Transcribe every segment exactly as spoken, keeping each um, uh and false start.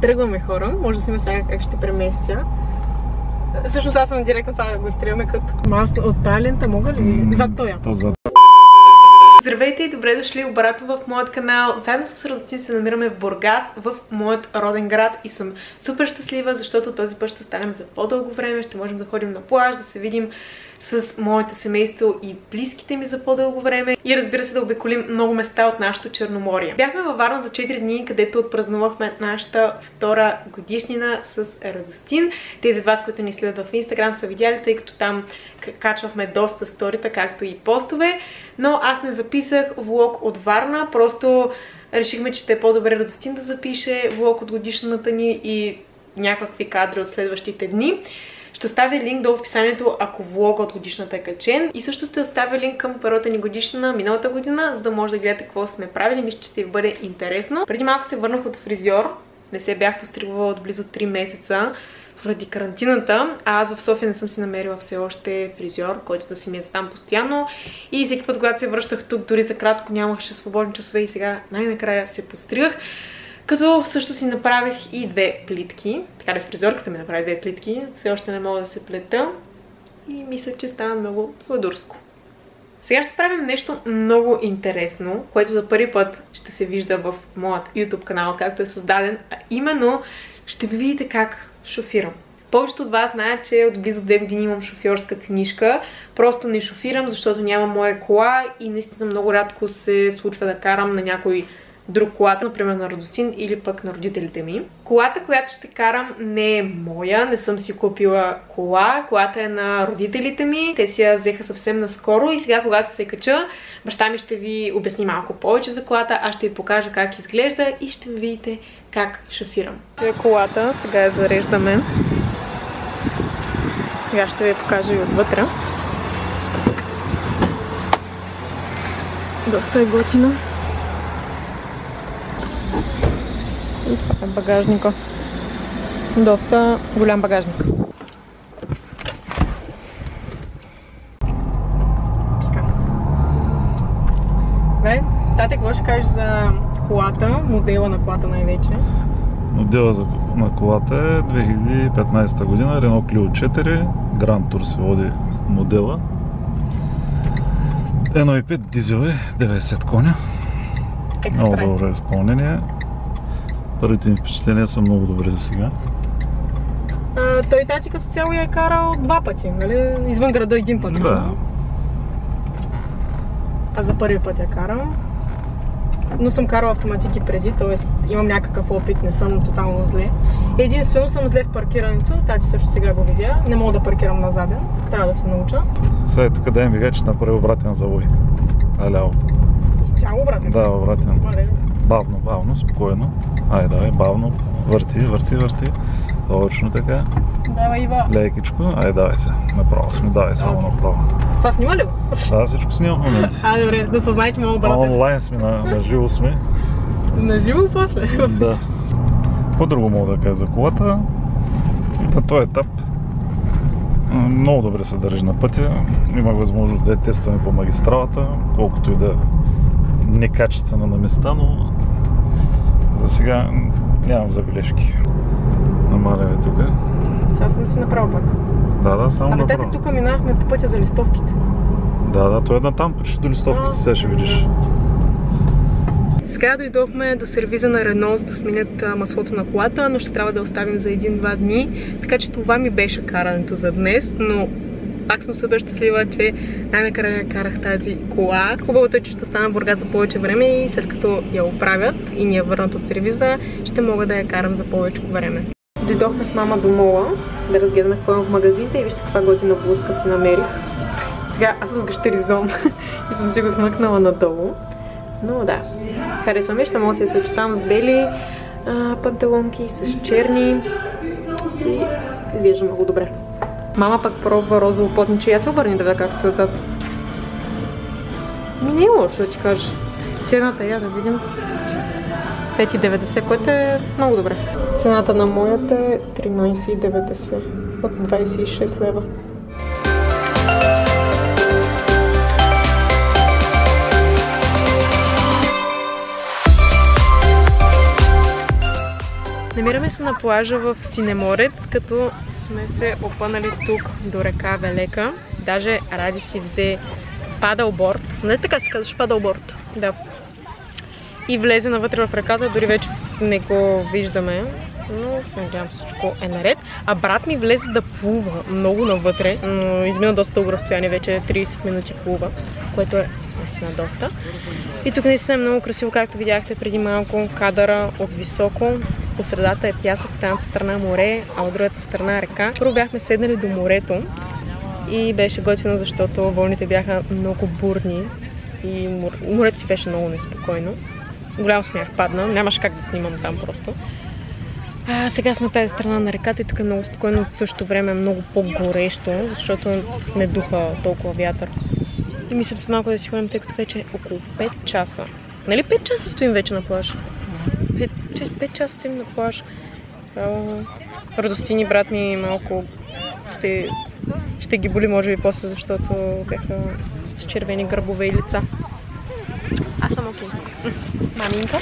Тръгваме, хора. Може да си ме сега как ще преместя. Всъщност аз съм директно това да го стреляме като масло от талента, мога ли? Mm, зад тоя. Здравейте и добре дошли обратно в моят канал. Заедно с Радостин се намираме в Бургас, в моят роден град, и съм супер щастлива, защото този път ще станем за по-дълго време. Ще можем да ходим на плаж, да се видим с моето семейство и близките ми за по-дълго време. И разбира се, да обиколим много места от нашето Черноморие. Бяхме във Варна за четири дни, където отпразнувахме нашата втора годишнина с Радостин. Тези от вас, които ни следват в Инстаграм, са видяли, тъй като там качвахме доста сторита, както и постове. Но аз не записах влог от Варна, просто решихме, че ще е по-добре Радостин да запише влог от годишната ни и някакви кадри от следващите дни. Ще оставя линк долу в описанието, ако влога от годишната е качен. И също ще оставя линк към първата ни годишна миналата година, за да може да гледате какво сме правили. Мисля, че ще ви бъде интересно. Преди малко се върнах от фризьор. Не се бях постригвала от близо три месеца поради карантината. А аз в София не съм си намерила все още фризьор, който да си ми е там постоянно. И всеки път, когато се връщах тук, дори за кратко нямаше свободни часове и сега най-накрая се постригах. Като също си направих и две плитки. Така да фризьорката ми направи две плитки. Все още не мога да се плета. И мисля, че става много сладурско. Сега ще правим нещо много интересно, което за първи път ще се вижда в моят YouTube канал, както е създаден. А именно ще ви видите как шофирам. Повечето от вас знаят, че от близо две години имам шофьорска книжка. Просто не шофирам, защото нямам моя кола и наистина много рядко се случва да карам на някой друг колата, например на Радостин или пък на родителите ми. Колата, която ще карам, не е моя, не съм си купила кола. Колата е на родителите ми. Те си я взеха съвсем наскоро и сега, когато се кача, баща ми ще ви обясни малко повече за колата, аз ще ви покажа как изглежда и ще видите как шофирам. Това е колата, сега я зареждаме. Сега ще ви покажа и отвътре. Доста е готина. И това е багажника. Доста голям багажник. Така. Добре, тате, какво ще кажеш за колата, модела на колата най-вече? Модела на колата е две хиляди и петнадесета година, Renault Clio четири, Grand Tour се води модела. едно и пет дизел е, деветдесет коня. Екстра. Много добро изпълнение. Първите ми впечатления са много добри за сега. А, той тати като цяло я е карал два пъти, нали? Извън града един път. Да. А за първи път я карам. Но съм карала автоматики преди, т.е. имам някакъв опит, не съм тотално зле. Единствено съм зле в паркирането, тати също сега го видя. Не мога да паркирам на заден, трябва да се науча. Сега е тук да ми че направи обратен завой. Аляво. Изцяло обратен? Да, обратен. Мале. Бавно, бавно, спокойно. Ай, давай, бавно. Върти, върти, върти. Точно така. Давай, Ива. Лекичко. Ай, давай се. Направо сме, давай само okay. Направо. Това снима ли го? Да, всичко снима в момента. А, добре, да се знае, че мога обратен. Онлайн сме, на, на живо сме. На живо после? Да. По-друго мога да кажа за колата. На този етап много добре се държи на пътя. Имах възможност да я тестваме по магистралата, колкото и да некачествено на места, но за сега нямам забележки. Намаляме тук. Сега съм си направил пак. Да, да, само направо. Абе, тете, тук минахме по пътя за листовките. Да, да, той е натам почти до листовките, сега ще видиш. Сега дойдохме до сервиза на Рено, за да сменят маслото на колата, но ще трябва да оставим за един-два дни. Така че това ми беше карането за днес, но пак съм супер щастлива, че най-накрая карах тази кола. Хубавото е, че ще остана в Бургас за повече време и след като я оправят и ни я върнат от сервиза, ще мога да я карам за повече време. Дойдохме с мама до мола да разгледаме какво има в магазините и вижте каква готина блузка си намерих. Сега аз съм с гащеризон и съм си го смъкнала надолу. Но да, харесвам ми, ще мога да се съчетам с бели а, панталонки, с черни и изглежда много добре. Мама пък пробва розово потниче и аз се обърни да видя как стои отзад. Ми не е лошо да ти кажа. Цената я да видим. пет и деветдесет, което е много добре. Цената на моята е тринадесет и деветдесет от двадесет и шест лева. Намираме се на плажа в Синеморец, като сме се опънали тук до река Велека. Даже Ради си взе падълборд. Не така се казваш падълборд. Да. И влезе навътре в реката, дори вече не го виждаме. Но се надявам, всичко е наред. А брат ми влезе да плува много навътре, но измина доста дълго разстояние, вече трийсет минути плува, което е наистина доста. И тук наистина е много красиво, както видяхте преди малко, кадъра от високо. По средата е пясък, от едната страна море, а от другата страна река. Първо бяхме седнали до морето и беше готино, защото вълните бяха много бурни и морето си беше много неспокойно. Голям смях падна, нямаше как да снимам там просто. А, сега сме тази страна на реката и тук е много спокойно, в същото време е много по-горещо, защото не духа толкова вятър. И мисля се малко да си ходим, тъй като вече е около пет часа. Нали пет часа стоим вече на плаж? пет часа стоим на плаж. Радостини брат ми малко ще, ще ги боли, може би после, защото бяха с червени гърбове и лица. Аз съм окей. Маминка?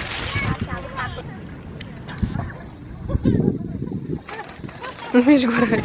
Виж го, Ради.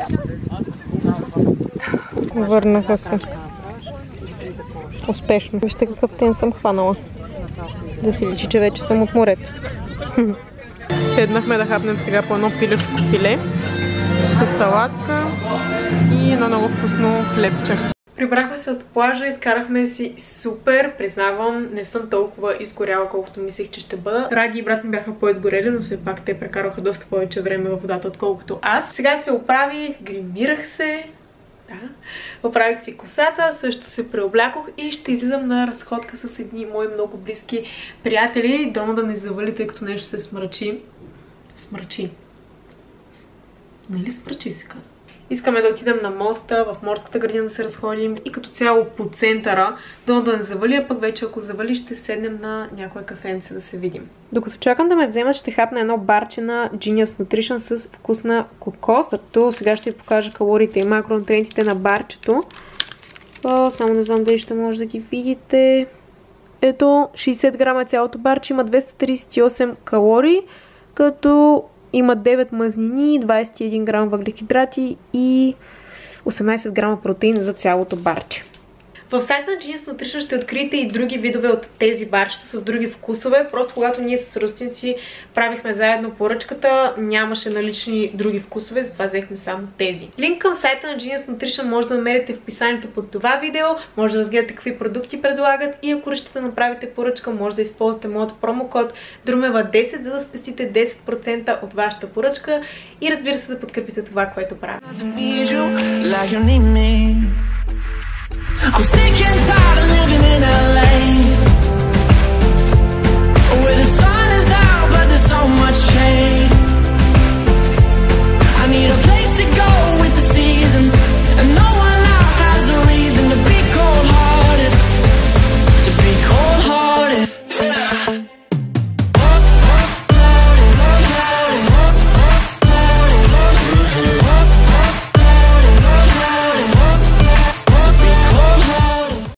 Върнаха се. Успешно. Вижте какъв тен съм хванала. Да си личи, че вече съм от морето. Седнахме да хапнем сега по едно пилешко филе с салатка и едно много вкусно хлебче. Прибрахме се от плажа, изкарахме си супер, признавам, не съм толкова изгоряла, колкото мислех, че ще бъда. Ради и брат ми бяха по-изгорели, но все пак те прекараха доста повече време във водата, отколкото аз. Сега се оправих, гримирах се, да, оправих си косата, също се преоблякох и ще излизам на разходка с едни мои много близки приятели. Дома да не завали, тъй като нещо се смрачи. Смрачи. Нали смрачи се казва? Искаме да отидем на моста, в морската градина да се разходим и като цяло по центъра, да да не завали, а пък вече ако завали ще седнем на някое кафенце да се видим. Докато чакам да ме вземат, ще хапна едно барче на Genius Nutrition с вкус на кокос. Зато сега ще ви покажа калориите и макронутриентите на барчето. О, само не знам дали ще може да ги видите. Ето, шейсет грама цялото барче, има двеста трийсет и осем калории, като има девет мазнини, двайсет и един грама въглехидрати и осемнайсет грама протеин за цялото барче. В сайта на Genius Nutrition ще откриете и други видове от тези барчета с други вкусове. Просто когато ние с Рустин си правихме заедно поръчката, нямаше налични други вкусове, затова взехме само тези. Линк към сайта на Genius Nutrition може да намерите в описанието под това видео. Може да разгледате какви продукти предлагат и ако решите да направите поръчка, може да използвате моят промокод друмева десет, за да спестите десет процента от вашата поръчка и разбира се да подкрепите това, което правя. I'm sick and tired of living in a